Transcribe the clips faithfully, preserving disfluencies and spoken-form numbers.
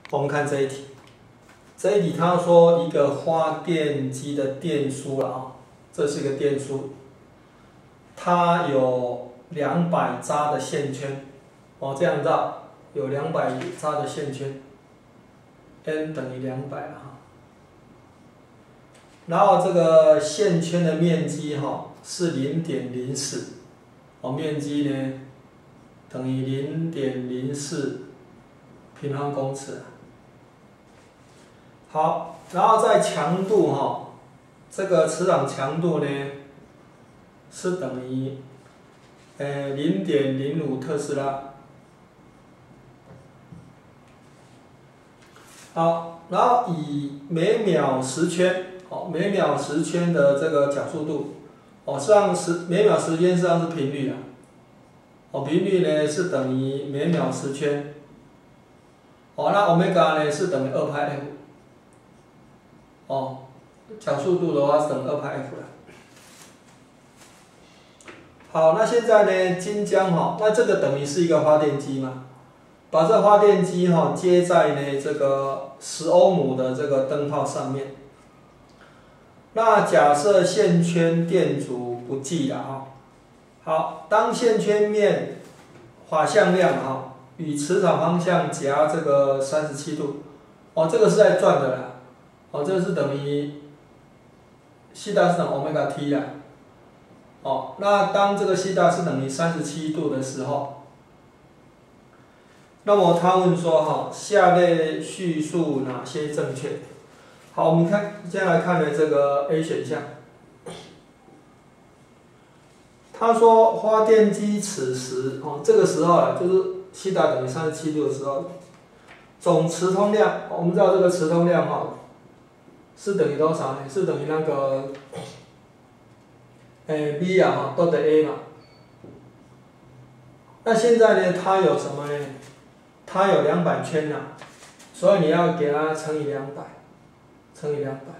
我们看这一题，这一题他说一个发电机的电阻了啊，这是一个电阻，它有两百扎的线圈，哦这样绕，有两百扎的线圈 ，n 等于两百啊。然后这个线圈的面积哈是零点零四，哦面积呢等于零点零四平方公尺。好，然后在强度哈，这个磁场强度呢是等于呃零点零五特斯拉。好，然后以每秒十圈。哦，每秒十圈的这个角速度，哦，实际上十每秒十圈实际上是频率啊，哦，频率呢是等于每秒十圈，哦，那欧米伽呢是等于二派 f， 哦，角速度的话是等于二派 f 了。好，那现在呢，金浆哈，那这个等于是一个发电机嘛，把这发电机哈接在呢这个十欧姆的这个灯泡上面。那假设线圈电阻不计了哈，好，当线圈面法向量哈与磁场方向夹这个三十七度，哦，这个是在转的啦，哦，这个是等于西塔是等于欧米伽 t 啦，哦，那当这个西塔是等于三十七度的时候，那么他问说哈，下列叙述哪些正确？好，我们看，接下来看的这个 A 选项。他说发电机此时，哦，这个时候啊，就是西塔等于三十七度的时候，总磁通量，我们知道这个磁通量哈、哦，是等于多少呢？是等于那个，诶 V 啊哈，都得 A 嘛。那现在呢，它有什么呢？它有两百圈呐、啊，所以你要给它乘以两百。乘以两百，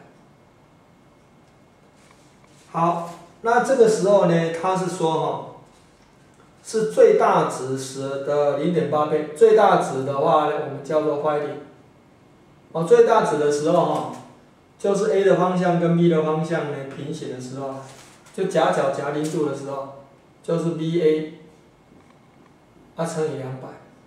好，那这个时候呢，他是说哈、哦，是最大值时的 零点八 倍，最大值的话呢，我们叫做 Fighting， 哦，最大值的时候哈、哦，就是 A 的方向跟 B 的方向呢平行的时候，就夹角夹零度的时候，就是 B A， 啊乘以两百，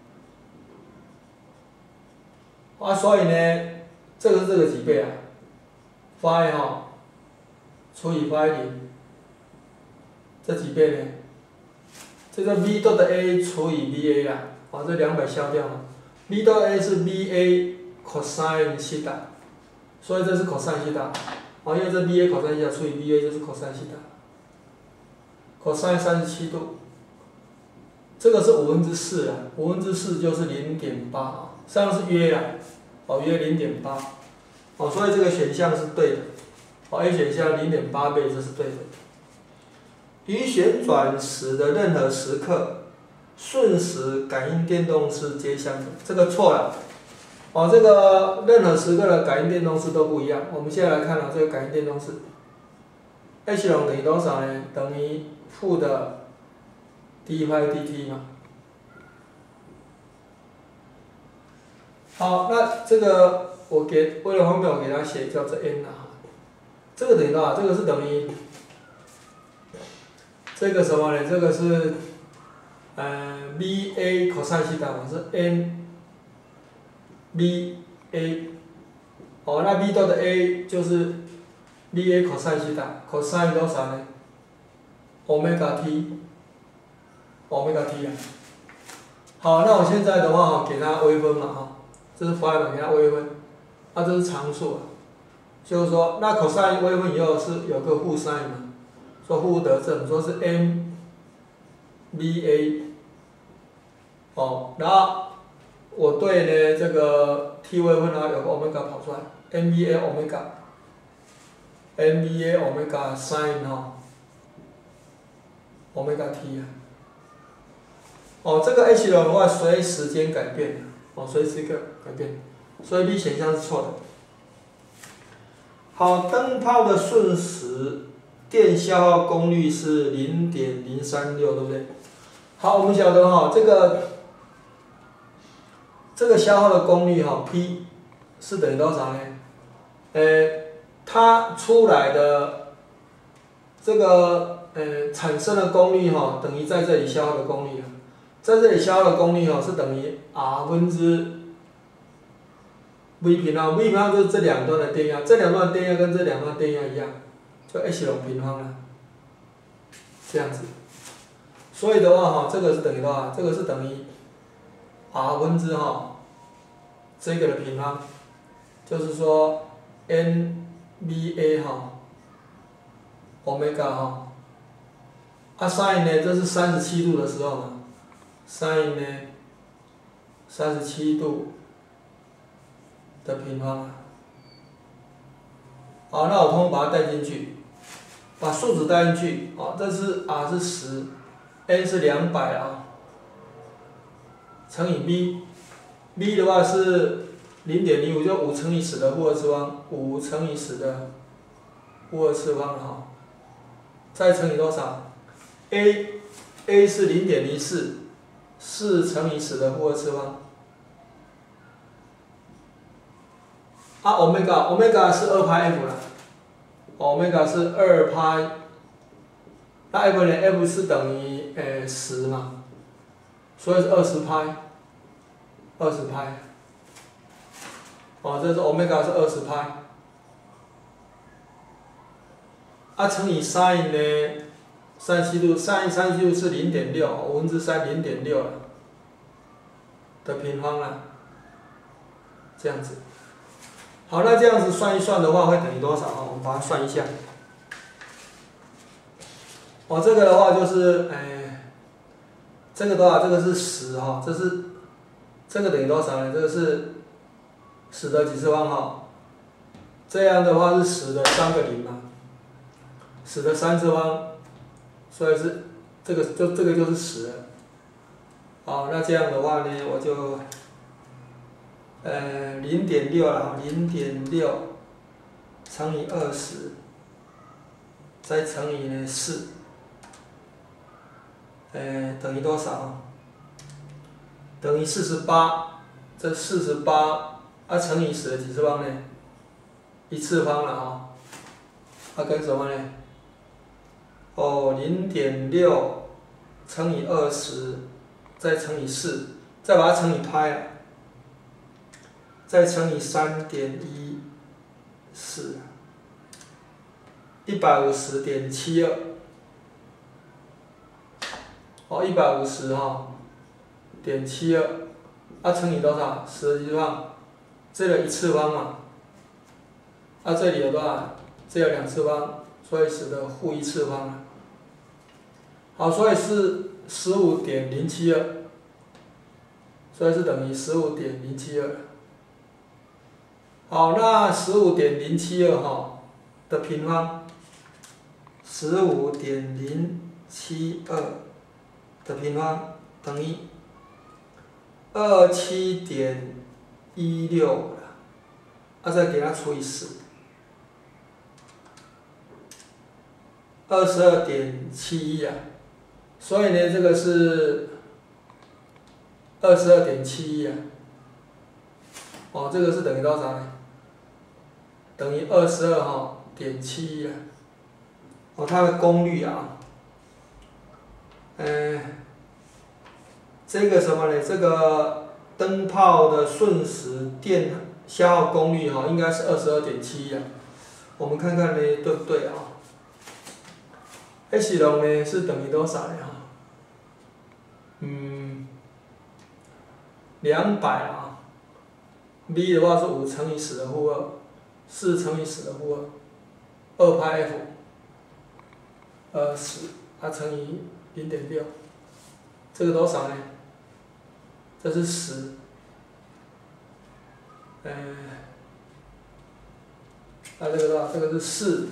啊，所以呢，这个是这个几倍啊？phi 哈除以 phi 零，这几倍呢？这个 v 豆的 a 除以 va 啦，把这两百消掉嘛。v 豆 a 是 va cosine 西塔，所以这是 cosine 西塔，啊，因为这 va cosine 西塔除以 va 就是 cosine 西塔。cosine 三十七度，这个是五分之四啦，五分之四就是零点八啊，实际上是约啦，哦约零点八。哦，所以这个选项是对的。哦 ，A 选项零点八倍，这是对的。与旋转时的任何时刻，瞬时感应电动势皆相等，这个错了。哦，这个任何时刻的感应电动势都不一样。我们现在来看啊，这个感应电动势 ，H 等于多少呢？等于负的 d 派 dt 嘛。好，那这个。我给为了方便，我给它写叫做 n 啊，这个等于多少？这个是等于这个什么呢？这个是呃 va cosine 西塔，我是 n va， 哦，那 v 豆的 a 就是 va cosine 西塔 ，cosine 多少呢 ？omega t omega t 啊。好，那我现在的话给它微分嘛哈，这是 phi 嘛，给它微分。啊，这是常数啊，就是说，那 cosine 微分以后是有个负 sin 嘛，说负得正，说是 m va， 哦，然后我对呢这个 t 微分啊有个 omega 跑出来 ，mva omega，mva omega sin 哈 ，omega t 啊，哦，这个 h 的话随时间改变，哦，随时个改变。所以 B 选项是错的。好，灯泡的瞬时电消耗功率是零点零三六，对不对？好，我们晓得哈，这个这个消耗的功率哈 P 是等于多少呢？呃，它出来的这个呃产生的功率哈等于在这里消耗的功率了，在这里消耗的功率哈是等于 R 分之 V 平方 ，V 平方就是这两端的电压，这两段的电压跟这两段电压一样，就 H 龙平方了，这样子。所以的话哈，这个是等于多少？这个是等于 R 分之哈这个的平方，就是说 N V A 哈 omega 哈，啊 sin 呢，这是三十七度的时候嘛 ，sin 呢三十七度的平方。好，那我通通把它带进去，把数值带进去，哦，这是 R 是十 ，N 是两百啊，乘以 V，V 的话是零点零五，就五乘以十的负二次方，五乘以十的负二次方哈，再乘以多少 ？A，A 是零点零四，四乘以十的负二次方。啊 ，omega，omega 是二派 f 了 ，omega 是二派，那 f 呢 ？f 是等于呃十嘛，所以是二十派，二十派。哦，这是 omega 是二十派。啊，乘以 sin 呢？三十七度 ，sin 三十七度是零点六，五分之三零点六的平方啦，这样子。好，那这样子算一算的话，会等于多少啊？我们把它算一下。哦，这个的话就是，哎，这个多少？这个是十哈，这是，这个等于多少呢？这个是十的几次方哈？这样的话是十的三个零嘛，十的三次方，所以是这个就这个就是十了。好，那这样的话呢，我就。呃，零点六啦，零点六乘以二十，再乘以呢四，呃，等于多少？等于四十八，这四十八啊乘以十的几次方呢？一次方了啊，它跟什么呢？哦，零点六乘以二十，再乘以四，再把它乘以派啊。再乘以三点一四，一百五十点七二，哦，一百五十哈点七二，啊乘以多少？十的几次方，这个一次方嘛，啊这里有多少？这有两次方，所以十的负一次方啊。好，所以是十五点零七二，所以是等于十五点零七二。好，那十五点零七二哈的平方，十五点零七二的平方等于二七点一六了，啊再给它除以十，二十二点七一啊，所以呢这个是二十二点七一啊，哦这个是等于多少呢？等于二十二哈点七一啊，哦，它的功率啊，嗯、呃，这个什么呢？这个灯泡的瞬时电消耗功率哈，应该是二十二点七一啊。我们看看呢，对不对啊 ？H 龙呢是等于多少呢？嗯，两百啊。V 的话是五乘以十的负二。四乘以十的负二，二派 F， 二十，它乘以零点六，这个多少呢？这是十，呃，那这个多少？这个是四，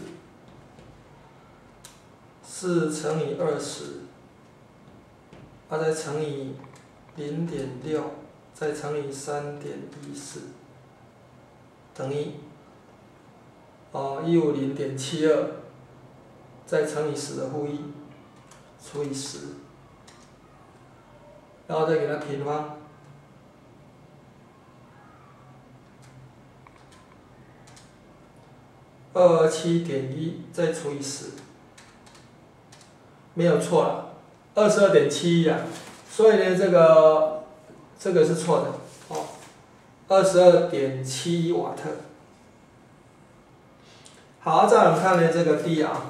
四乘以二十，它再乘以零点六，再乘以三点一四，等于。哦，一五零点七二，再乘以十的负一，除以十，然后再给它平方， 二七点一再除以十，没有错了，二十二点七一啊。所以呢，这个这个是错的哦，二十二点七一瓦特。好，再来我们看呢这个 D 啊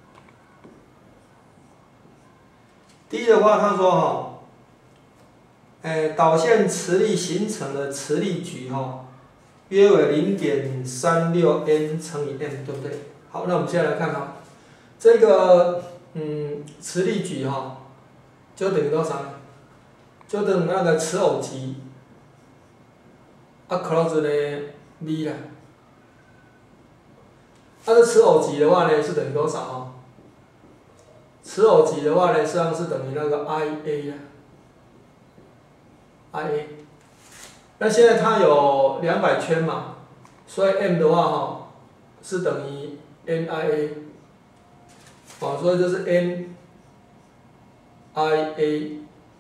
，D 的话，他说哈、哦，哎，导线磁力形成的磁力矩哈、哦，约为零点三六 N 乘以 M， 对不对？好，那我们现在来看哈，这个嗯磁力矩哈、哦，就等于多少呢？就等于那个磁偶极啊 ，cos 呢 V 啦。它的磁偶极的话呢是等于多少啊？磁偶极的话呢，实际上是等于那个 I A 啊 ，I A。那现在它有两百圈嘛，所以 M 的话哈是等于 N I A， 哦，所以就是 N I A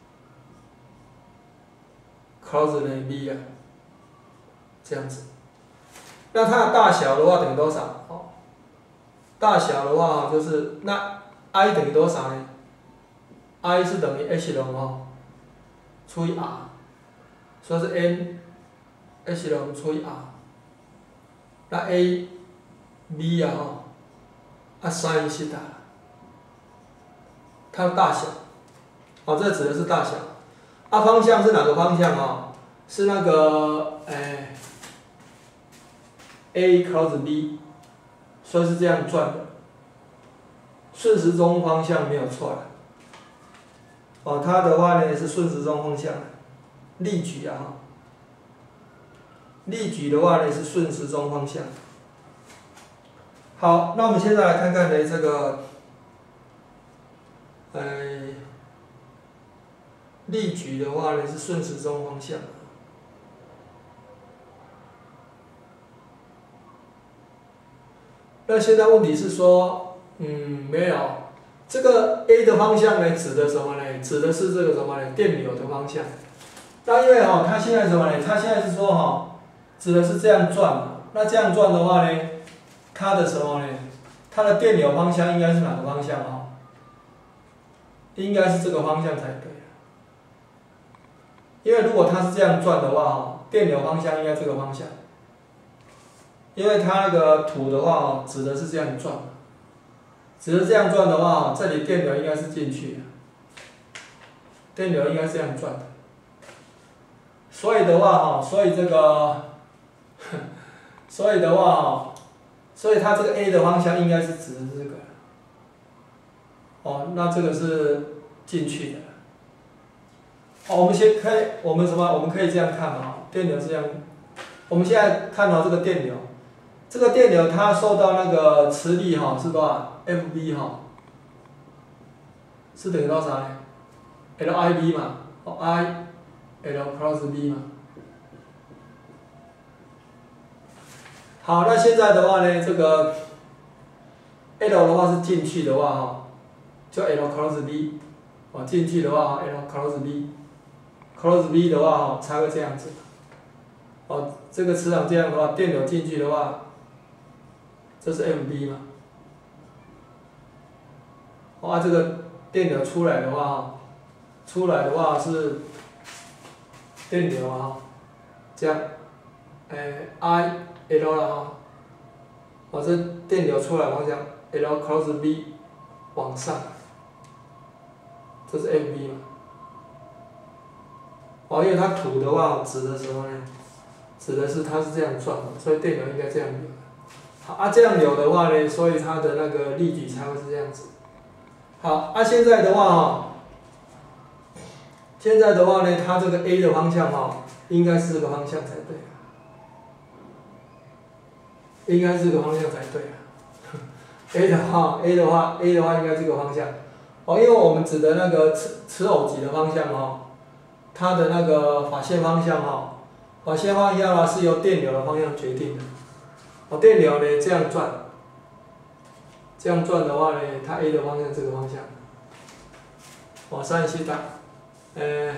cos 呢 V 啊，这样子。那它的大小的话等于多少？哦，大小的话就是那 I 等于多少呢 ？I 是等于 H 龙哦，除以 R， 所以是 N H 龙除以 R。那 A B 啊哈，啊 sin 西塔，它的大小，哦，这指的是大小。啊，方向是哪个方向啊？是那个哎 A cos B， 所以是这样转的。顺时钟方向没有错了。哦，它的话呢是顺时钟方向，力矩啊哈。力矩的话呢是顺时钟方向。好，那我们现在来看看呢这个，呃，力矩的话呢是顺时钟方向。那现在问题是说，嗯，没有，这个 A 的方向呢指的什么呢？指的是这个什么呢？电流的方向。那因为哈、哦，它现在什么呢？它现在是说哈、哦，指的是这样转嘛。那这样转的话呢，它的什么呢？它的电流方向应该是哪个方向啊、哦？应该是这个方向才对。因为如果它是这样转的话哈，电流方向应该这个方向。因为它那个图的话哦，指的是这样转。只是这样转的话，这里电流应该是进去的，电流应该是这样转的。所以的话哈，所以这个，所以的话哈，所以它这个 A 的方向应该是指的是这个。哦，那这个是进去的。哦，我们先可以，我们什么？我们可以这样看啊，电流是这样。我们现在看到这个电流，这个电流它受到那个磁力哈是多少？ F V 哈，是等于多少呢 ？L I V 嘛，哦 I L cos V 嘛。好，那现在的话呢，这个 L 的话是进去的话哈，就 L cos V， 哦进去的话 L cos V，cos V 的话哈才会这样子。哦，这个磁场这样的话，电流进去的话，这是 F V 嘛。哇、哦，这个电流出来的话，出来的话是电流啊，这样，诶 ，I L 了哈，哦，这电流出来方向 L cos V 往上，这是 F V 嘛。哦，因为它图的话指的什么呢？指的是它是这样转的，所以电流应该这样流。好啊，这样流的话呢，所以它的那个力矩才会是这样子。好，啊，现在的话哈，现在的话呢，它这个 A 的方向哈，应该是这个方向才对，应该是这个方向才对啊。A 的话 ，A 的话 ，A 的话应该这个方向，哦，因为我们指的那个磁磁偶极的方向哈，它的那个法线方向哈，法线方向啊是由电流的方向决定的，哦，电流呢这样转。这样转的话呢，它 A 的方向这个方向，哦 sin 西塔，呃，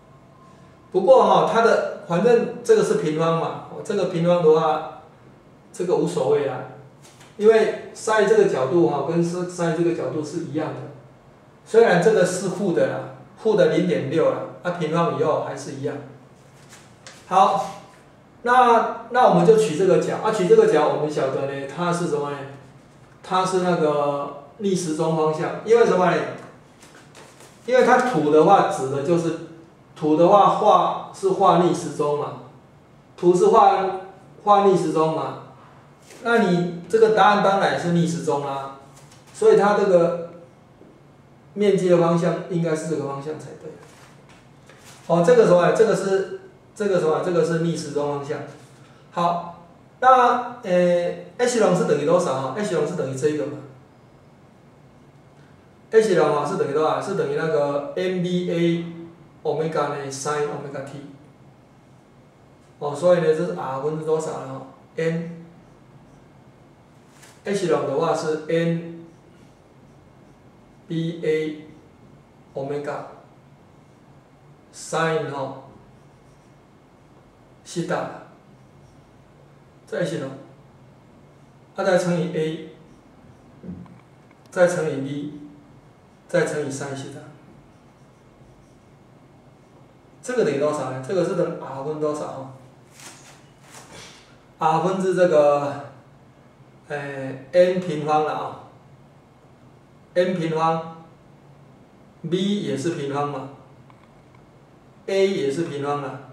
不过哈、哦，它的反正这个是平方嘛，哦，这个平方的话， 这个无所谓啦，因为 sin 这个角度哈、哦、跟 sin 这个角度是一样的，虽然这个是负的啦，负的 零点六 啦，啊平方以后还是一样。好，那那我们就取这个角，啊取这个角我们晓得呢，它是什么呢？它是那个逆时钟方向，因为什么呢？因为它土的话指的就是土的话画是画逆时钟嘛，土是画画逆时钟嘛，那你这个答案当然是逆时钟啦，所以它这个面积的方向应该是这个方向才对。哦，这个什么？这个是这个什么？这个是逆时钟方向。好，那呃 ，h 龙是等于多少啊 ？h 龙是等于这个嘛 ？h 龙啊是等于多少？是等于那个 M B A 欧米伽的 sin 欧米伽 t。哦，所以呢，这是 r 分是多少呢？ n h 龙的话是 n b a 欧米伽 sin 哈西塔，这 h 龙，它再乘以 a， 再乘以 b， 再乘以 sin 西塔。这个等于多少呢？这个是等于 r 分多少？r 分之这个，呃 n 平方了啊 ，n 平方 ，b 也是平方嘛 ，a 也是平方了。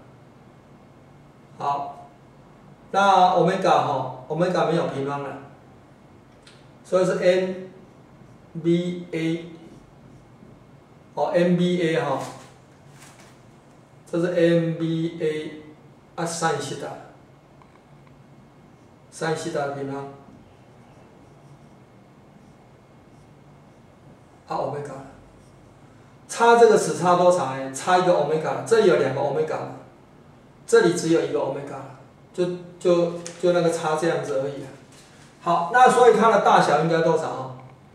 好，那欧米伽哈，欧米伽没有平方了，所以是 n b a， 哦 n b a 哈，这是 n b a 啊 sin 西塔。sin 西塔平方，啊欧米伽，差这个只差多少呢？差一个欧米伽，这里有两个欧米伽，这里只有一个欧米伽，就就就那个差这样子而已。好，那所以它的大小应该多少？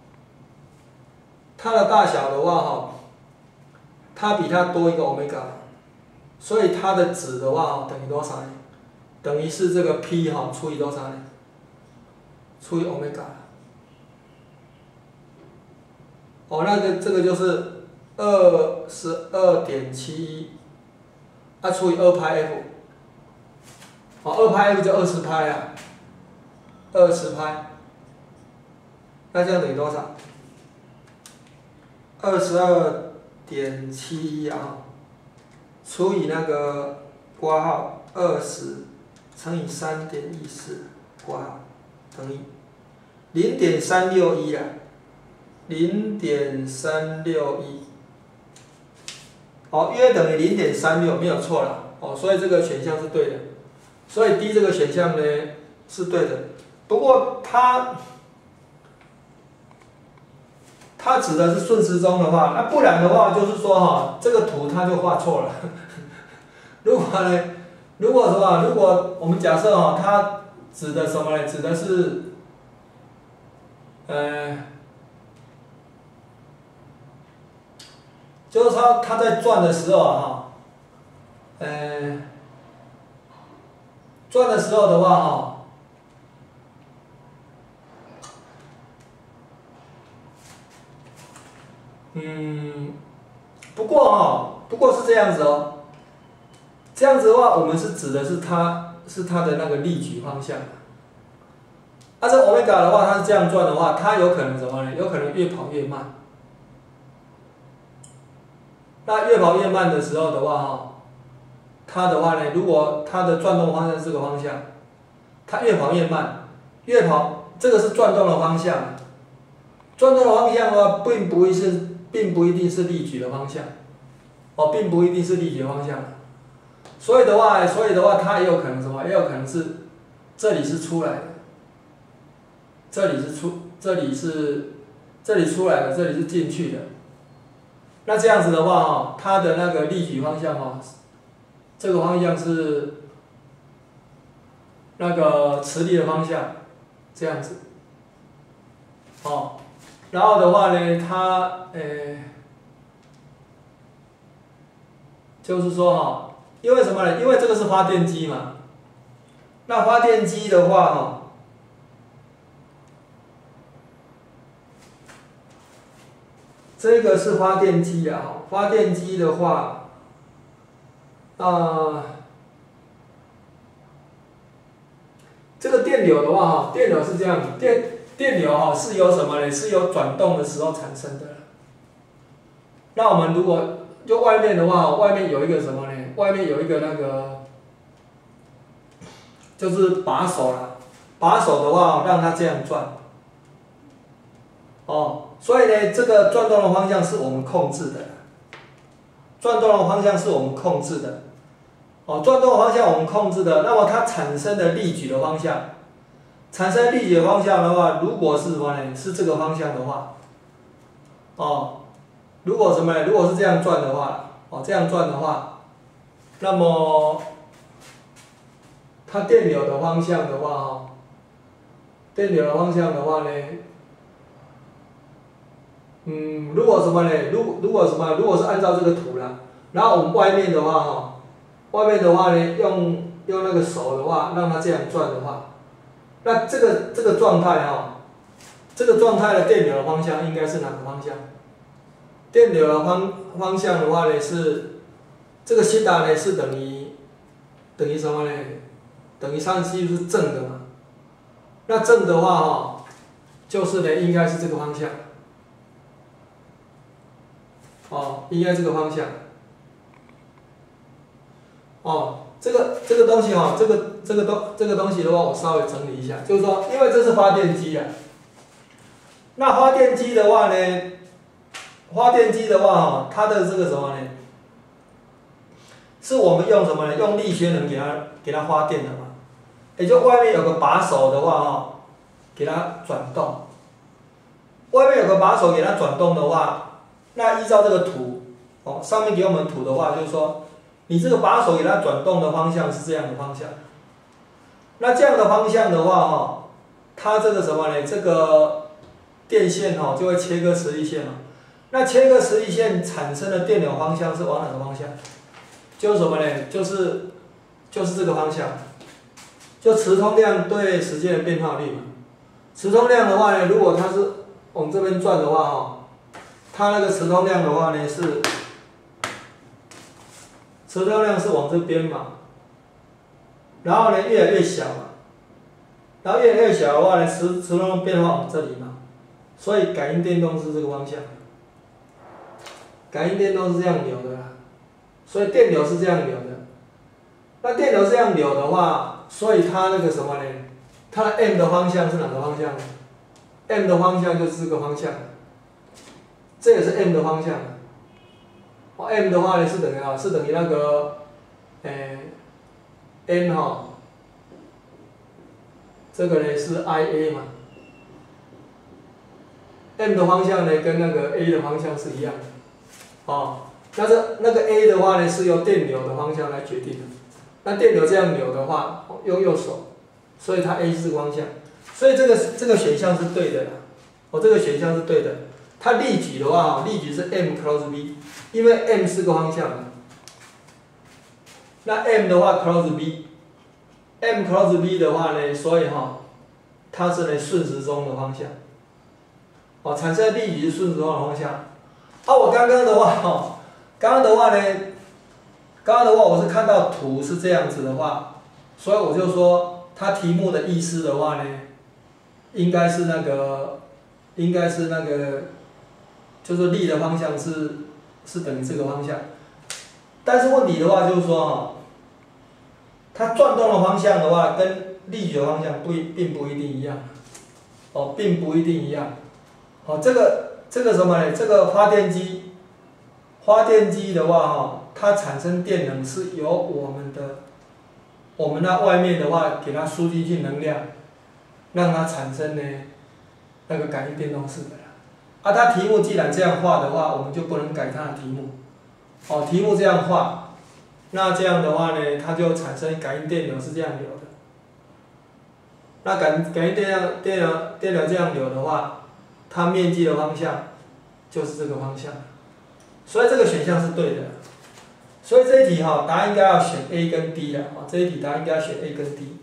它的大小的话哈，它比它多一个欧米伽，所以它的值的话等于多少呢？等于是这个 p 哈除以多少呢？除以欧米伽。哦，那个这个就是二十二点七一，啊除以二派 f， 哦二派 f 就二十派啊，二十派，那这样等于多少？二十二点七一啊，除以那个括号二十。乘以三点一四，括号等于零点三六一啊，零点三六一，哦，约等于零点三六，没有错了，哦，所以这个选项是对的，所以 D 这个选项呢是对的，不过它它指的是顺时钟的话，那不然的话就是说哈，这个图它就画错了，如果呢？如果什么？如果我们假设哦，它指的什么呢？指的是，呃，就是说它在转的时候哈，呃，转的时候的话哈，嗯，不过哈，不过是这样子哦。这样子的话，我们是指的是它是它的那个力矩方向。啊，这欧米伽的话，它是这样转的话，它有可能什么呢？有可能越跑越慢。那越跑越慢的时候的话，哈，它的话呢，如果它的转动方向是这个方向，它越跑越慢，越跑这个是转动的方向。转动的方向的话，并不一是，并不一定是力矩的方向，哦，并不一定是力矩的方向。所以的话，所以的话，它也有可能什么？也有可能是这里是出来的，这里是出，这里是这里出来的，这里是进去的。那这样子的话，哈，它的那个力矩方向哈，这个方向是那个磁力的方向，这样子。哦，然后的话呢，它呃，就是说哈。因为什么呢？因为这个是发电机嘛。那发电机的话，哈， 这个是发电机啊，发电机的话，啊、呃，这个电流的话哈，电流是这样，电电流哈是由什么呢？是由转动的时候产生的。那我们如果就外面的话，外面有一个什么呢？外面有一个那个，就是把手啦。把手的话，让它这样转。哦，所以呢，这个转动的方向是我们控制的。转动的方向是我们控制的。哦，转动的方向我们控制的，那么它产生的力矩的方向，产生力矩的方向的话，如果是什么呢？是这个方向的话，哦，如果什么呢？如果是这样转的话，哦，这样转的话，那么它电流的方向的话，哦，电流的方向的话呢，嗯，如果什么呢？如如果什么？如果是按照这个图啦，然后我们外面的话，哈。外面的话呢，用用那个手的话，让它这样转的话，那这个这个状态哈，这个状态的电流的方向应该是哪个方向？电流的方方向的话呢是，这个西塔呢是等于等于什么呢？等于上去是正的嘛。那正的话哈，就是呢应该是这个方向，哦，应该这个方向。哦，这个这个东西哈、哦，这个这个东这个东西的话，我稍微整理一下，就是说，因为这是发电机啊，那发电机的话呢，发电机的话哈、哦，它的这个什么呢？是我们用什么呢？用力学能给它给它发电的嘛，也就外面有个把手的话哈、哦，给它转动，外面有个把手给它转动的话，那依照这个图，哦，上面给我们图的话，就是说。你这个把手给它转动的方向是这样的方向，那这样的方向的话哈，它这个什么呢？这个电线哈就会切割磁力线嘛。那切割磁力线产生的电流方向是往哪个方向？就是什么呢？就是就是这个方向，就磁通量对时间的变化率嘛。磁通量的话呢，如果它是往这边转的话哈，它那个磁通量的话呢是。磁通量是往这边嘛，然后呢越来越小嘛，然后越来越小的话呢，磁磁通量变化往这里嘛，所以感应电动是这个方向，感应电动是这样流的啦，所以电流是这样流的。那电流这样流的话，所以它那个什么呢？它的 M 的方向是哪个方向呢 ？M 的方向就是这个方向，这也是 M 的方向。哦 ，M 的话呢是等于啊，是等于那个，诶 ，N 哈，这个呢是 I A 嘛 ，M 的方向呢跟那个 A 的方向是一样的，哦，那这那个 A 的话呢是由电流的方向来决定的，那电流这样流的话，用右手，所以它 A 是这个方向，所以这个这个选项是对的啦，哦，这个选项是对的，它力矩的话，力矩是 M cross V。因为 M 是个方向的，那 M 的话 cross B，M cross B 的话呢，所以哈、哦，它是呢顺时钟的方向，哦，产生的力矩是顺时钟的方向。啊，我刚刚的话哈、哦，刚刚的话呢，刚刚的话我是看到图是这样子的话，所以我就说它题目的意思的话呢，应该是那个，应该是那个，就是力的方向是。是等于这个方向，但是问题的话就是说哈，它转动的方向的话跟力矩的方向不并不一定一样，哦，并不一定一样，哦，这个这个什么呢？这个发电机，发电机的话哈，它产生电能是由我们的，我们那外面的话给它输进去能量，让它产生呢那个感应电动式的。啊，它题目既然这样画的话，我们就不能改它的题目。哦，题目这样画，那这样的话呢，它就产生感应电流是这样流的。那感感应电量电流电流这样流的话，它面积的方向就是这个方向，所以这个选项是对的。所以这一题哈、哦，答案应该要选 A 跟 D 的啊，这一题答案应该要选 A 跟 D。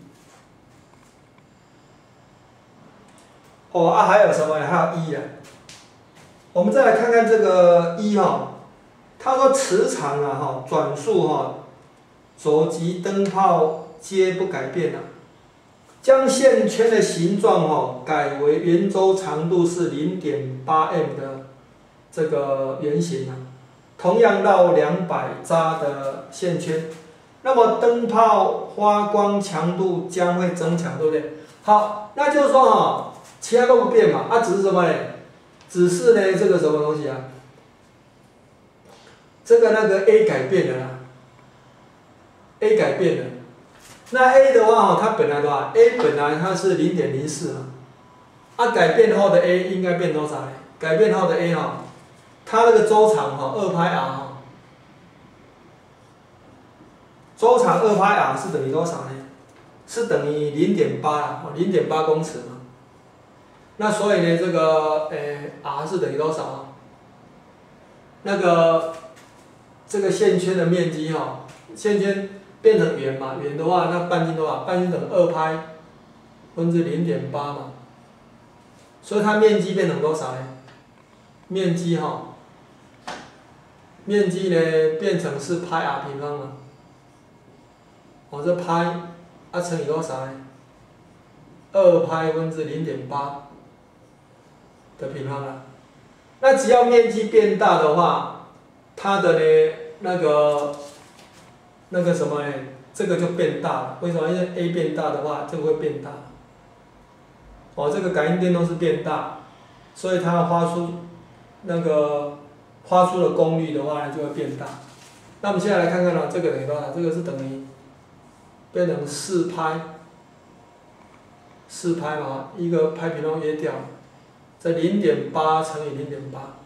哦啊，还有什么呢？还有 E 啊。 我们再来看看这个一哈，他说磁场啊哈转速哈，轴及灯泡皆不改变啊。将线圈的形状哈改为圆周长度是 零点八 m 的这个圆形啊，同样绕两百扎的线圈，那么灯泡发光强度将会增强，对不对？好，那就是说哈，其他都不变嘛，啊，只是什么呢？只是呢这个什么东西啊？这个那个 A 改变了啦 ，A 改变了。那 A 的话，它本来的话 ，A 本来它是 零点零四啊，啊改变后的 A 应该变多少呢？改变后的 A 哈，它那个周长哈二派 r 哈，周长二派 r 是等于多少呢？是等于 零点八啊 ，零点八公尺嘛。那所以呢，这个诶 r 是等于多少啊？那个这个线圈的面积哈，线圈。变成圆嘛，圆的话，那半径多少？半径等于二派分之 零点八 嘛，所以它面积变成多少呢？面积哈，面积呢变成是派 r 平方嘛，我这派啊乘以多少呢？二派分之 零点八 的平方啊。那只要面积变大的话，它的呢那个。那个什么呢？这个就变大了。为什么？因为 A 变大的话，这个会变大。哦，这个感应电动是变大，所以它发出那个发出的功率的话呢，就会变大。那我们现在来看看呢，这个等于多少？这个是等于变成四派，四派嘛，一个派平方约掉，这 零点八 乘以 零点八，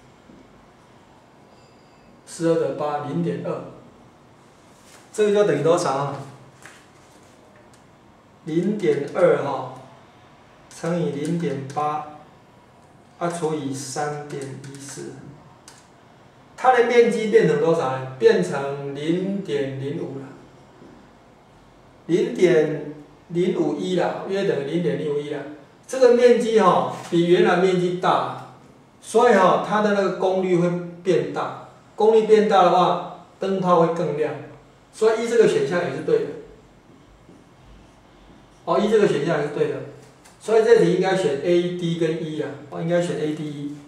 十二的八 零点二。这个就等于多少啊？ 零点二 哈，乘以 零点八， 啊除以 三点一四， 它的面积变成多少呢？变成 零点零五 了， 零点零五一 啦，约等于 零点零五一 啦。这个面积哈比原来面积大，所以哈它的那个功率会变大，功率变大的话，灯泡会更亮。所以一这个选项也是对的，哦，一这个选项也是对的，所以这题应该选 A、D 跟 E 啊，哦，应该选 A、D、E。